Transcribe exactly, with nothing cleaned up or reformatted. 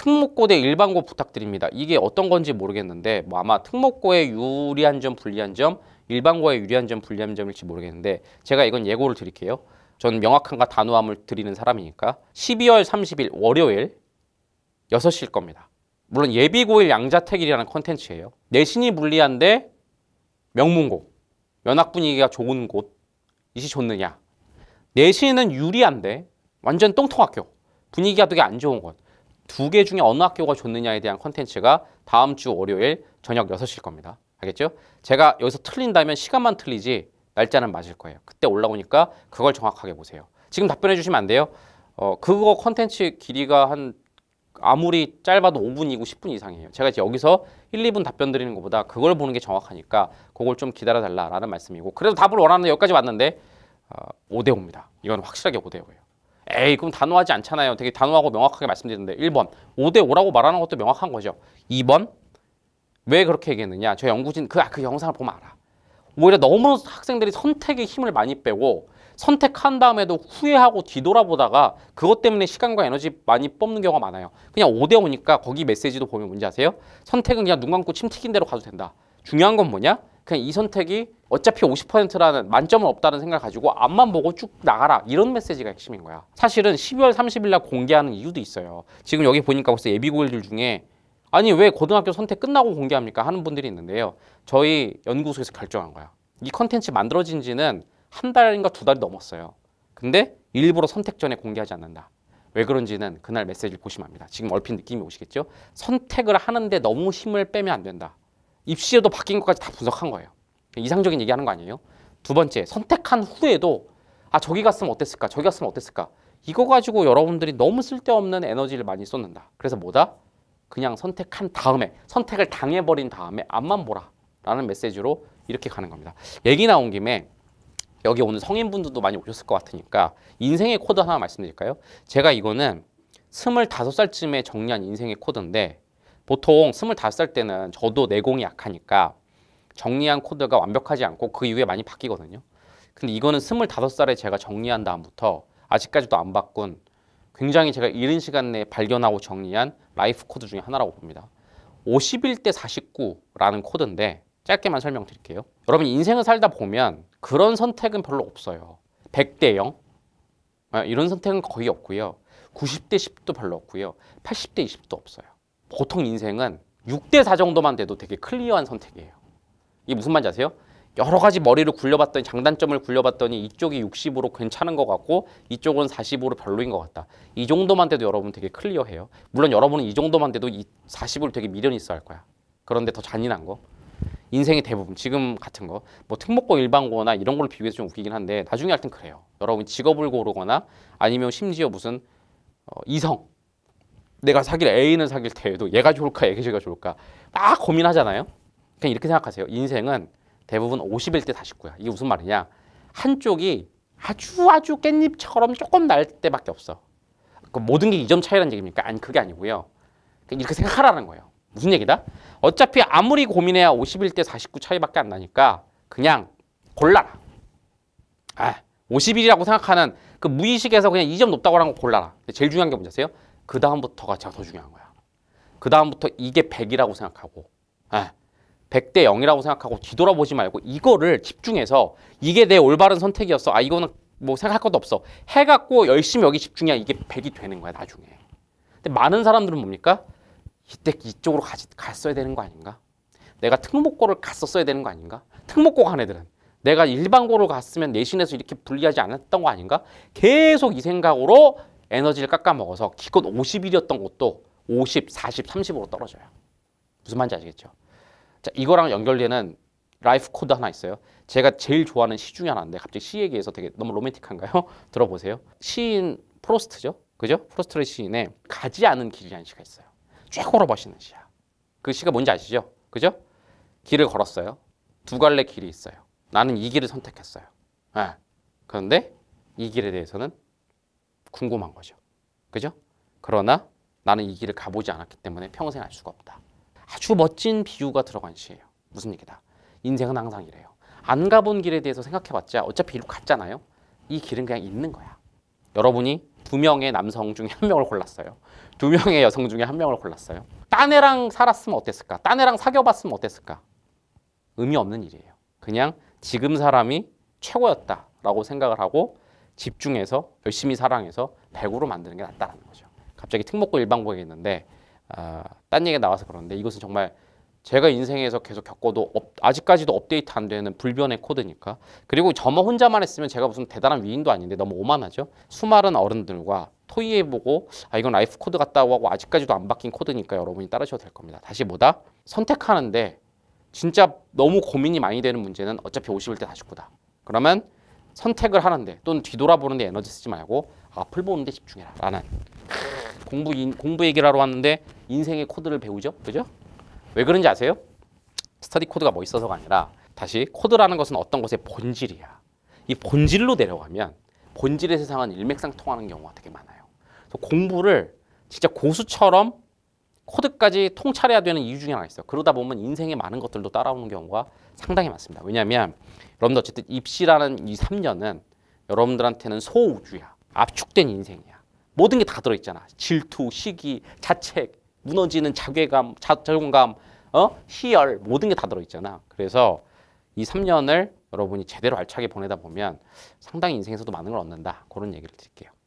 특목고 대 일반고 부탁드립니다. 이게 어떤 건지 모르겠는데 뭐 아마 특목고의 유리한 점, 불리한 점, 일반고의 유리한 점, 불리한 점일지 모르겠는데 제가 이건 예고를 드릴게요. 저는 명확함과 단호함을 드리는 사람이니까 십이월 삼십일 월요일 여섯 시일 겁니다. 물론 예비고일 양자택일이라는 컨텐츠예요. 내신이 불리한데 명문고, 면학 분위기가 좋은 곳이 좋느냐. 내신은 유리한데 완전 똥통학교, 분위기가 되게 안 좋은 곳. 두 개 중에 어느 학교가 좋느냐에 대한 컨텐츠가 다음 주 월요일 저녁 여섯 시일 겁니다. 알겠죠? 제가 여기서 틀린다면 시간만 틀리지 날짜는 맞을 거예요. 그때 올라오니까 그걸 정확하게 보세요. 지금 답변해 주시면 안 돼요. 어, 그거 컨텐츠 길이가 한 아무리 짧아도 오 분이고 십 분 이상이에요. 제가 이제 여기서 일, 이 분 답변 드리는 것보다 그걸 보는 게 정확하니까 그걸 좀 기다려달라라는 말씀이고, 그래도 답을 원하는데 여기까지 왔는데 어, 오 대 오입니다. 이건 확실하게 오 대 오예요. 에이 그럼 단호하지 않잖아요. 되게 단호하고 명확하게 말씀드리는데 일 번 오 대 오라고 말하는 것도 명확한 거죠. 이 번 왜 그렇게 얘기했느냐. 저 연구진 그, 그 영상을 보면 알아. 오히려 너무 학생들이 선택에 힘을 많이 빼고 선택한 다음에도 후회하고 뒤돌아보다가 그것 때문에 시간과 에너지 많이 뽑는 경우가 많아요. 그냥 오 대 오니까 거기 메시지도 보면 뭔지 아세요? 선택은 그냥 눈 감고 침 튀긴 대로 가도 된다. 중요한 건 뭐냐? 그냥 이 선택이 어차피 오십 퍼센트라는 만점은 없다는 생각을 가지고 앞만 보고 쭉 나가라. 이런 메시지가 핵심인 거야. 사실은 십이월 삼십일 날 공개하는 이유도 있어요. 지금 여기 보니까 벌써 예비고일들 중에 아니 왜 고등학교 선택 끝나고 공개합니까? 하는 분들이 있는데요. 저희 연구소에서 결정한 거야. 이 컨텐츠 만들어진 지는 한 달인가 두 달이 넘었어요. 근데 일부러 선택 전에 공개하지 않는다. 왜 그런지는 그날 메시지를 보시면 압니다. 지금 얼핏 느낌이 오시겠죠? 선택을 하는데 너무 힘을 빼면 안 된다. 입시에도 바뀐 것까지 다 분석한 거예요. 이상적인 얘기하는 거 아니에요? 두 번째, 선택한 후에도 아 저기 갔으면 어땠을까? 저기 갔으면 어땠을까? 이거 가지고 여러분들이 너무 쓸데없는 에너지를 많이 쏟는다. 그래서 뭐다? 그냥 선택한 다음에, 선택을 당해버린 다음에 앞만 보라 라는 메시지로 이렇게 가는 겁니다. 얘기 나온 김에 여기 오늘 성인분들도 많이 오셨을 것 같으니까 인생의 코드 하나 말씀드릴까요? 제가 이거는 스물다섯 살쯤에 정리한 인생의 코드인데 보통 스물다섯 살 때는 저도 내공이 약하니까 정리한 코드가 완벽하지 않고 그 이후에 많이 바뀌거든요. 근데 이거는 스물다섯 살에 제가 정리한 다음부터 아직까지도 안 바꾼 굉장히 제가 이른 시간 내에 발견하고 정리한 라이프 코드 중에 하나라고 봅니다. 오십일 대 사십구라는 코드인데 짧게만 설명드릴게요. 여러분 인생을 살다 보면 그런 선택은 별로 없어요. 백 대 영 이런 선택은 거의 없고요. 구십 대 십도 별로 없고요. 팔십 대 이십도 없어요. 보통 인생은 육 대 사 정도만 돼도 되게 클리어한 선택이에요. 이게 무슨 말인지 아세요? 여러 가지 머리를 굴려봤더니 장단점을 굴려봤더니 이쪽이 육십으로 괜찮은 것 같고 이쪽은 사십으로 별로인 것 같다. 이 정도만 돼도 여러분 되게 클리어해요. 물론 여러분은 이 정도만 돼도 이 사십으로 되게 미련이 있어 할 거야. 그런데 더 잔인한 거 인생의 대부분 지금 같은 거 뭐 특목고 일반고나 이런 걸로 비교해서 좀 웃기긴 한데 나중에 할 땐 그래요. 여러분이 직업을 고르거나 아니면 심지어 무슨 어, 이성 내가 사귈 애인을 사귈 때에도 얘가 좋을까 얘가 좋을까 막 고민하잖아요. 그냥 이렇게 생각하세요. 인생은 대부분 오십일 대 사십구야. 이게 무슨 말이냐? 한쪽이 아주 아주 깻잎처럼 조금 날 때밖에 없어. 그 모든 게 이 점 차이라는 얘기입니까? 아니 그게 아니고요. 이렇게 생각하라는 거예요. 무슨 얘기다? 어차피 아무리 고민해야 오십일 대 사십구 차이밖에 안 나니까 그냥 골라라. 아, 오십일이라고 생각하는 그 무의식에서 그냥 이 점 높다고 하는 거 골라라. 제일 중요한 게 뭔지 아세요? 그 다음부터가 제가 더 중요한 거야. 그 다음부터 이게 백이라고 생각하고 아, 백 대 영이라고 생각하고 뒤돌아보지 말고 이거를 집중해서 이게 내 올바른 선택이었어. 아 이거는 뭐 생각할 것도 없어. 해갖고 열심히 여기 집중해야 이게 백이 되는 거야 나중에. 근데 많은 사람들은 뭡니까? 이때 이쪽으로 가, 갔어야 되는 거 아닌가? 내가 특목고를 갔었어야 되는 거 아닌가? 특목고 간 애들은 내가 일반고를 갔으면 내신에서 이렇게 불리하지 않았던 거 아닌가? 계속 이 생각으로 에너지를 깎아먹어서 기껏 오십일이었던 것도 오십, 사십, 삼십으로 떨어져요. 무슨 말인지 아시겠죠? 자, 이거랑 연결되는 라이프 코드 하나 있어요. 제가 제일 좋아하는 시 중에 하나인데 갑자기 시 얘기해서 되게 너무 로맨틱한가요? 들어보세요. 시인 프로스트죠? 그죠? 프로스트의 시인에 가지 않은 길이라는 시가 있어요. 최고로 멋있는 시야. 그 시가 뭔지 아시죠? 그죠? 길을 걸었어요. 두 갈래 길이 있어요. 나는 이 길을 선택했어요. 네. 그런데 이 길에 대해서는 궁금한 거죠. 그죠? 그러나 나는 이 길을 가보지 않았기 때문에 평생 알 수가 없다. 아주 멋진 비유가 들어간 시예요. 무슨 얘기다? 인생은 항상 이래요. 안 가본 길에 대해서 생각해봤자 어차피 이리로 갔잖아요. 이 길은 그냥 있는 거야. 여러분이 두 명의 남성 중에 한 명을 골랐어요. 두 명의 여성 중에 한 명을 골랐어요. 딴 애랑 살았으면 어땠을까? 딴 애랑 사귀어봤으면 어땠을까? 의미 없는 일이에요. 그냥 지금 사람이 최고였다라고 생각을 하고 집중해서 열심히 사랑해서 백으로 만드는 게 낫다라는 거죠. 갑자기 특목고 일반고 얘기했는데 아, 딴 얘기가 나와서 그러는데 이것은 정말 제가 인생에서 계속 겪어도 업, 아직까지도 업데이트 안 되는 불변의 코드니까. 그리고 저만 혼자만 했으면 제가 무슨 대단한 위인도 아닌데 너무 오만하죠. 수많은 어른들과 토의해보고 아 이건 라이프 코드 같다고 하고 아직까지도 안 바뀐 코드니까 여러분이 따르셔도 될 겁니다. 다시 뭐다? 선택하는데 진짜 너무 고민이 많이 되는 문제는 어차피 오십일 대 사십구다. 그러면 선택을 하는데 또는 뒤돌아보는데 에너지 쓰지 말고 앞을 보는데 집중해라 라는 공부, 인, 공부 얘기를 하러 왔는데 인생의 코드를 배우죠. 그죠? 왜 그런지 아세요? 스터디 코드가 뭐 있어서가 아니라 다시 코드라는 것은 어떤 것의 본질이야. 이 본질로 내려가면 본질의 세상은 일맥상통하는 경우가 되게 많아요. 그래서 공부를 진짜 고수처럼 코드까지 통찰해야 되는 이유 중에 하나 있어요. 그러다 보면 인생의 많은 것들도 따라오는 경우가 상당히 많습니다. 왜냐하면 여러분들 어쨌든 입시라는 이 삼 년은 여러분들한테는 소우주야. 압축된 인생이야. 모든 게 다 들어있잖아. 질투, 시기, 자책, 무너지는 자괴감, 자존감, 어? 희열 모든 게 다 들어있잖아. 그래서 이 삼 년을 여러분이 제대로 알차게 보내다 보면 상당히 인생에서도 많은 걸 얻는다. 그런 얘기를 드릴게요.